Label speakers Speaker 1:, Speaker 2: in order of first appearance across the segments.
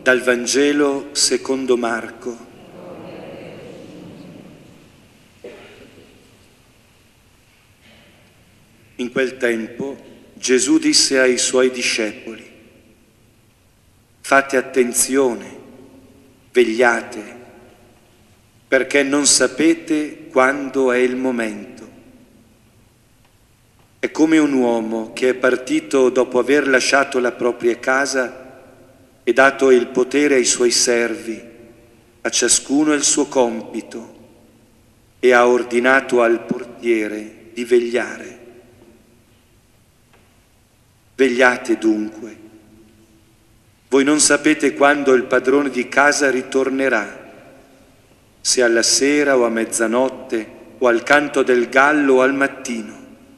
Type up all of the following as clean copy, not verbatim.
Speaker 1: Dal Vangelo secondo Marco. In quel tempo Gesù disse ai suoi discepoli: fate attenzione, vegliate, perché non sapete quando è il momento. È come un uomo che è partito dopo aver lasciato la propria casa e dato il potere ai suoi servi, a ciascuno il suo compito, e ha ordinato al portiere di vegliare. Vegliate dunque. Voi non sapete quando il padrone di casa ritornerà, se alla sera o a mezzanotte o al canto del gallo o al mattino.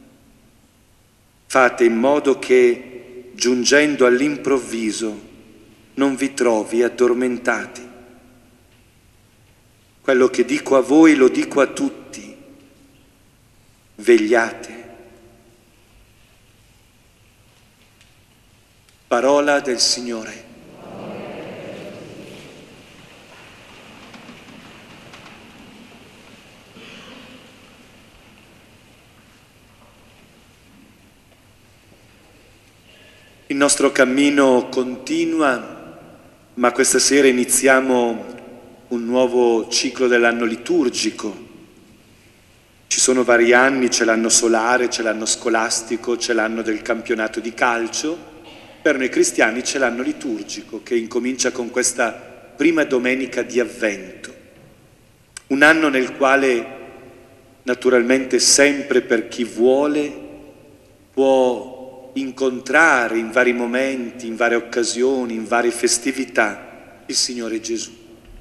Speaker 1: Fate in modo che, giungendo all'improvviso, non vi trovi addormentati. Quello che dico a voi lo dico a tutti: vegliate. Parola del Signore. Il nostro cammino continua, ma questa sera iniziamo un nuovo ciclo dell'anno liturgico. Ci sono vari anni, c'è l'anno solare, c'è l'anno scolastico, c'è l'anno del campionato di calcio. Per noi cristiani c'è l'anno liturgico che incomincia con questa prima domenica di Avvento. Un anno nel quale, naturalmente sempre per chi vuole, può incontrare in vari momenti, in varie occasioni, in varie festività il Signore Gesù.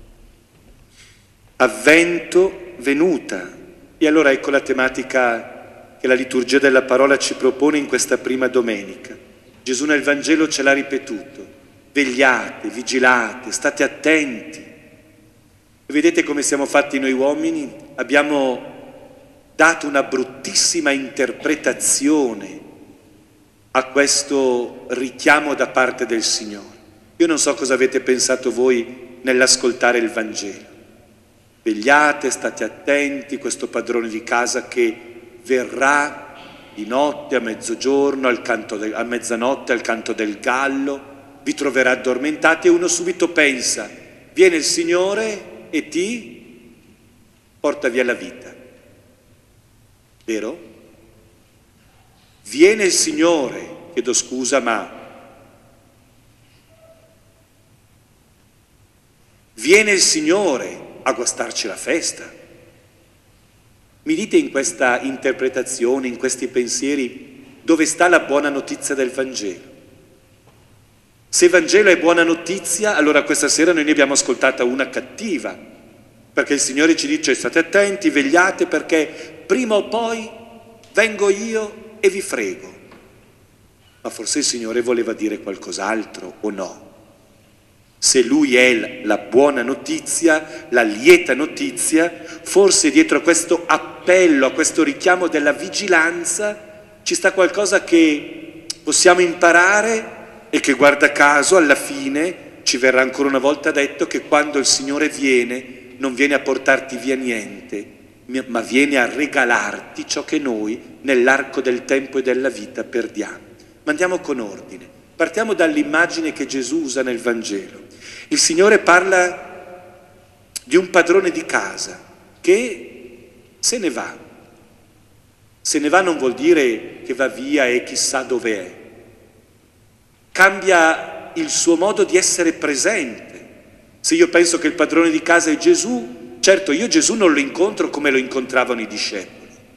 Speaker 1: Avvento, venuta. E allora ecco la tematica che la liturgia della parola ci propone in questa prima domenica. Gesù nel Vangelo ce l'ha ripetuto: vegliate, vigilate, state attenti. E vedete come siamo fatti noi uomini? Abbiamo dato una bruttissima interpretazione a questo richiamo da parte del Signore. Io non so cosa avete pensato voi nell'ascoltare il Vangelo. Vegliate, state attenti, questo padrone di casa che verrà di notte, a mezzogiorno, a mezzanotte, al canto del gallo, vi troverà addormentati e uno subito pensa: viene il Signore e ti porta via la vita. Vero? Viene il Signore, chiedo scusa, ma viene il Signore a guastarci la festa. Mi dite in questa interpretazione, in questi pensieri, dove sta la buona notizia del Vangelo? Se il Vangelo è buona notizia, allora questa sera noi ne abbiamo ascoltata una cattiva, perché il Signore ci dice: state attenti, vegliate, perché prima o poi vengo io e vi frego. Ma forse il Signore voleva dire qualcos'altro, o no? Se Lui è la buona notizia, la lieta notizia, forse dietro a questo appello, a questo richiamo della vigilanza, ci sta qualcosa che possiamo imparare e che, guarda caso, alla fine ci verrà ancora una volta detto che quando il Signore viene, non viene a portarti via niente, ma viene a regalarti ciò che noi nell'arco del tempo e della vita perdiamo. Ma andiamo con ordine. Partiamo dall'immagine che Gesù usa nel Vangelo. Il Signore parla di un padrone di casa che se ne va. Se ne va non vuol dire che va via e chissà dove è. Cambia il suo modo di essere presente. Se io penso che il padrone di casa è Gesù, certo io Gesù non lo incontro come lo incontravano i discepoli,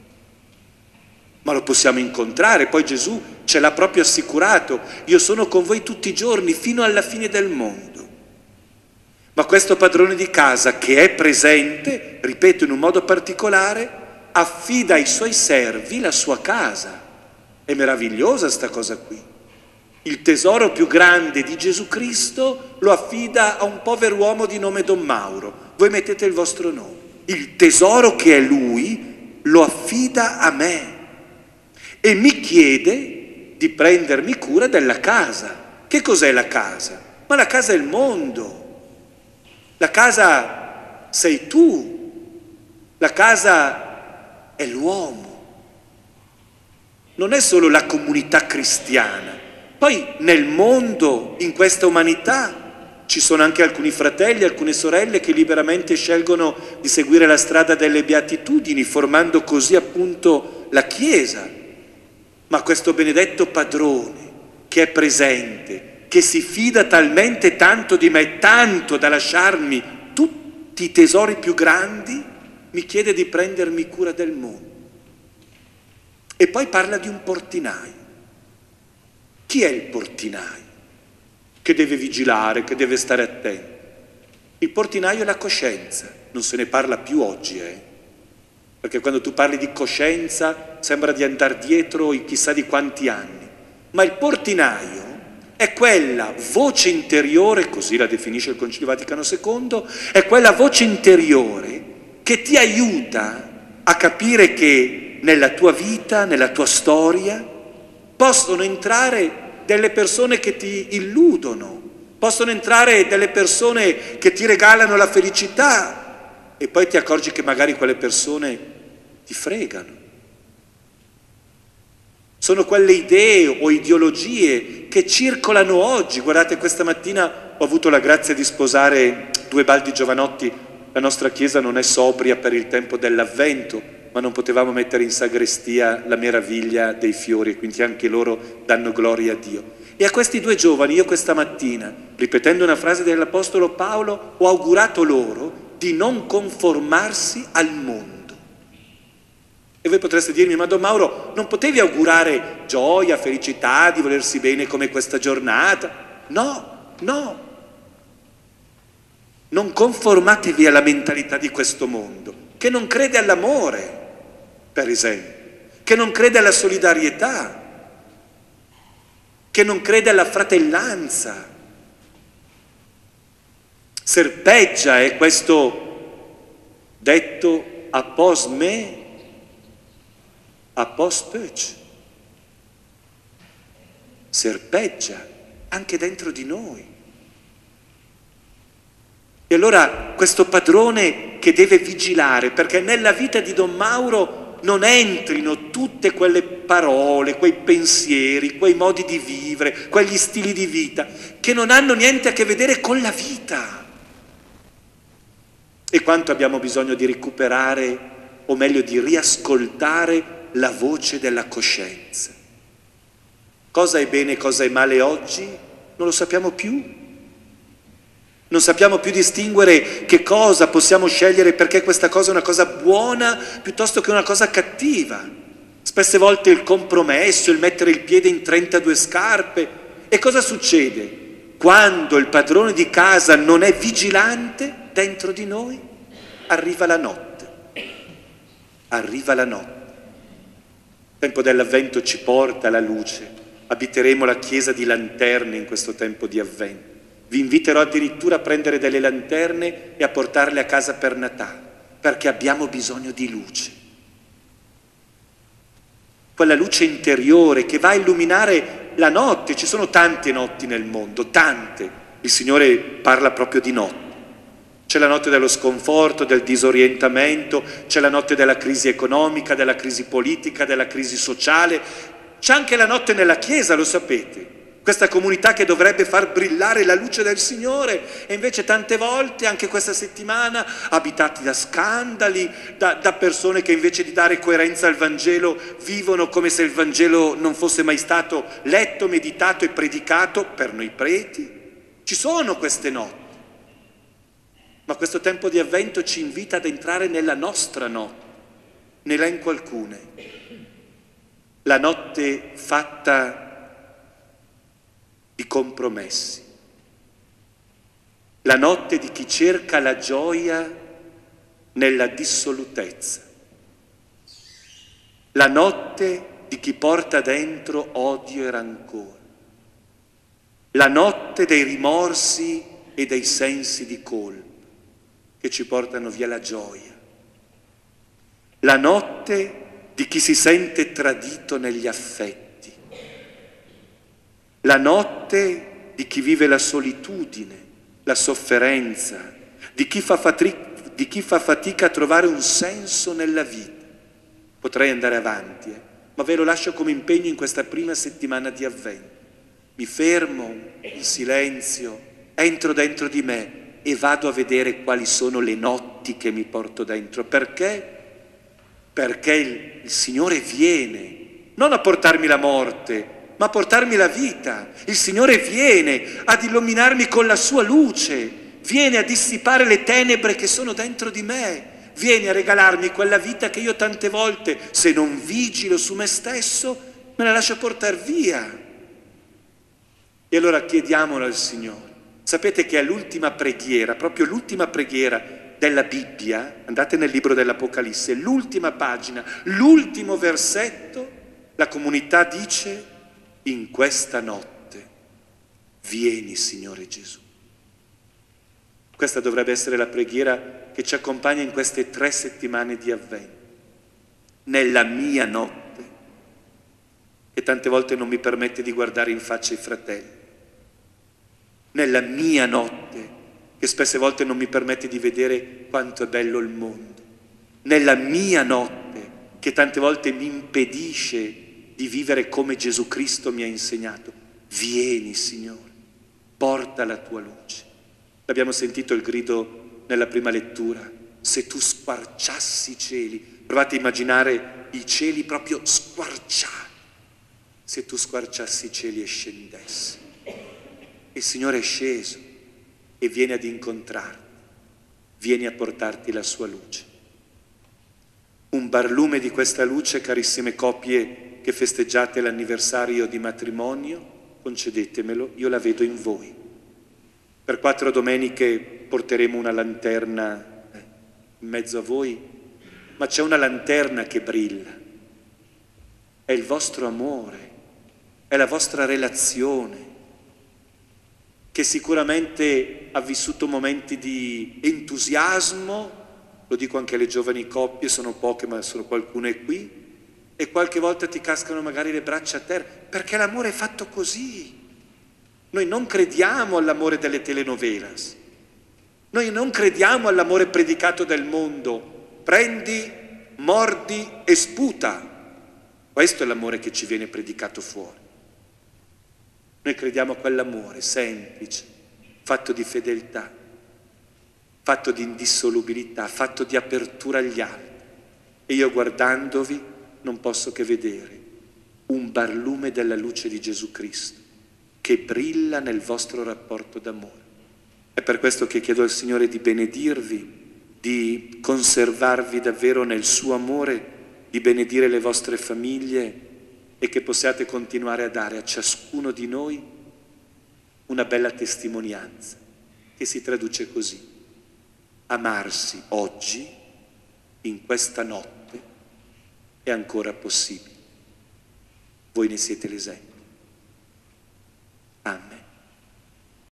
Speaker 1: ma lo possiamo incontrare. Poi Gesù ce l'ha proprio assicurato: io sono con voi tutti i giorni fino alla fine del mondo. Ma questo padrone di casa che è presente, ripeto, in un modo particolare, affida ai suoi servi la sua casa. È meravigliosa sta cosa qui. Il tesoro più grande di Gesù Cristo lo affida a un povero uomo di nome Don Mauro. Voi mettete il vostro nome. Il tesoro che è Lui lo affida a me e mi chiede di prendermi cura della casa. Che cos'è la casa? Ma la casa è il mondo, la casa sei tu, la casa è l'uomo. Non è solo la comunità cristiana. Poi nel mondo, in questa umanità, ci sono anche alcuni fratelli, alcune sorelle che liberamente scelgono di seguire la strada delle beatitudini, formando così appunto la Chiesa. Ma questo benedetto padrone che è presente, che si fida talmente tanto di me, tanto da lasciarmi tutti i tesori più grandi, mi chiede di prendermi cura del mondo. E poi parla di un portinaio. Chi è il portinaio? Che deve vigilare, che deve stare attento. Il portinaio è la coscienza, non se ne parla più oggi, perché quando tu parli di coscienza sembra di andare dietro i chissà di quanti anni, ma il portinaio è quella voce interiore, così la definisce il Concilio Vaticano II, è quella voce interiore che ti aiuta a capire che nella tua vita, nella tua storia, possono entrare delle persone che ti illudono, possono entrare delle persone che ti regalano la felicità e poi ti accorgi che magari quelle persone ti fregano. Sono quelle idee o ideologie che circolano oggi. Guardate, questa mattina ho avuto la grazia di sposare 2 baldi giovanotti. La nostra chiesa non è sobria per il tempo dell'Avvento, ma non potevamo mettere in sagrestia la meraviglia dei fiori, quindi anche loro danno gloria a Dio. E a questi 2 giovani io questa mattina, ripetendo una frase dell'Apostolo Paolo, ho augurato loro di non conformarsi al mondo. E voi potreste dirmi, ma Don Mauro, non potevi augurare gioia, felicità, di volersi bene come questa giornata? No, no. Non conformatevi alla mentalità di questo mondo, che non crede all'amore, per esempio, che non crede alla solidarietà, che non crede alla fratellanza. Serpeggia è questo detto apos me, apos pec. Serpeggia anche dentro di noi. E allora questo padrone che deve vigilare, perché nella vita di Don Mauro non entrino tutte quelle parole, quei pensieri, quei modi di vivere, quegli stili di vita che non hanno niente a che vedere con la vita. E quanto abbiamo bisogno di recuperare, o meglio di riascoltare la voce della coscienza. Cosa è bene e cosa è male oggi? Non lo sappiamo più. Non sappiamo più distinguere che cosa possiamo scegliere perché questa cosa è una cosa buona piuttosto che una cosa cattiva. Spesse volte il compromesso, il mettere il piede in 32 scarpe. E cosa succede? Quando il padrone di casa non è vigilante dentro di noi, arriva la notte. Arriva la notte. Il tempo dell'Avvento ci porta alla luce. Abiteremo la chiesa di lanterne in questo tempo di Avvento. Vi inviterò addirittura a prendere delle lanterne e a portarle a casa per Natale, perché abbiamo bisogno di luce. Quella luce interiore che va a illuminare la notte. Ci sono tante notti nel mondo, tante. Il Signore parla proprio di notte. C'è la notte dello sconforto, del disorientamento, c'è la notte della crisi economica, della crisi politica, della crisi sociale. C'è anche la notte nella Chiesa, lo sapete. Questa comunità che dovrebbe far brillare la luce del Signore e invece tante volte, anche questa settimana, abitati da scandali, da persone che invece di dare coerenza al Vangelo vivono come se il Vangelo non fosse mai stato letto, meditato e predicato per noi preti. Ci sono queste notti, ma questo tempo di Avvento ci invita ad entrare nella nostra notte. Ne elenco alcune. La notte fatta di compromessi, la notte di chi cerca la gioia nella dissolutezza, la notte di chi porta dentro odio e rancore, la notte dei rimorsi e dei sensi di colpa che ci portano via la gioia, la notte di chi si sente tradito negli affetti, la notte di di chi vive la solitudine, la sofferenza, di chi fa fatica a trovare un senso nella vita. Potrei andare avanti, ma ve lo lascio come impegno in questa prima settimana di Avvento. Mi fermo in silenzio, entro dentro di me e vado a vedere quali sono le notti che mi porto dentro. Perché? Perché il Signore viene non a portarmi la morte, ma a portarmi la vita. Il Signore viene ad illuminarmi con la sua luce, viene a dissipare le tenebre che sono dentro di me, viene a regalarmi quella vita che io tante volte, se non vigilo su me stesso, me la lascio portare via. E allora chiediamolo al Signore. Sapete che è l'ultima preghiera, proprio l'ultima preghiera della Bibbia, andate nel libro dell'Apocalisse, l'ultima pagina, l'ultimo versetto, la comunità dice: in questa notte vieni, Signore Gesù. Questa dovrebbe essere la preghiera che ci accompagna in queste 3 settimane di Avvento. Nella mia notte, che tante volte non mi permette di guardare in faccia i fratelli. Nella mia notte, che spesse volte non mi permette di vedere quanto è bello il mondo. Nella mia notte, che tante volte mi impedisce di vivere come Gesù Cristo mi ha insegnato. Vieni, Signore, porta la tua luce. Abbiamo sentito il grido nella prima lettura: se tu squarciassi i cieli. Provate a immaginare i cieli proprio squarciati. Se tu squarciassi i cieli e scendessi. Il Signore è sceso e viene ad incontrarti, viene a portarti la sua luce. Un barlume di questa luce, carissime coppie che festeggiate l'anniversario di matrimonio, concedetemelo, io la vedo in voi. Per 4 domeniche porteremo una lanterna in mezzo a voi, ma c'è una lanterna che brilla. È il vostro amore, è la vostra relazione, che sicuramente ha vissuto momenti di entusiasmo, lo dico anche alle giovani coppie, sono poche ma sono qualcune qui, e qualche volta ti cascano magari le braccia a terra, perché l'amore è fatto così. Noi non crediamo all'amore delle telenovelas, noi non crediamo all'amore predicato del mondo, prendi, mordi e sputa. Questo è l'amore che ci viene predicato fuori. Noi crediamo a quell'amore semplice, fatto di fedeltà, fatto di indissolubilità, fatto di apertura agli altri. E io guardandovi non posso che vedere un barlume della luce di Gesù Cristo che brilla nel vostro rapporto d'amore. È per questo che chiedo al Signore di benedirvi, di conservarvi davvero nel suo amore, di benedire le vostre famiglie, e che possiate continuare a dare a ciascuno di noi una bella testimonianza che si traduce così: amarsi oggi, in questa notte, è ancora possibile. Voi ne siete l'esempio.